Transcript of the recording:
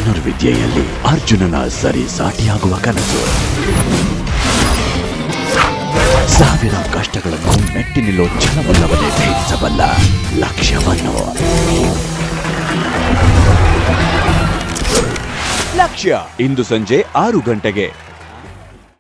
ಧನುರ್ವಿದ್ಯೆಯಲ್ಲಿ ಅರ್ಜುನನ ಸರಿ ಸಾಟಿಯಾಗುವ ಕನಸು. 1000 ಕಷ್ಟಗಳನ್ನು ಮೆಟ್ಟಿ ನಿಲ್ಲೋ ಛಲವಲ್ಲವನ್ನೇ ಭೇದಿಸಬಲ್ಲ ಲಕ್ಷ್ಯವನ್ನು. ಲಕ್ಷ್ಯ ಇಂದು ಸಂಜೆ 6 ಗಂಟೆಗೆ.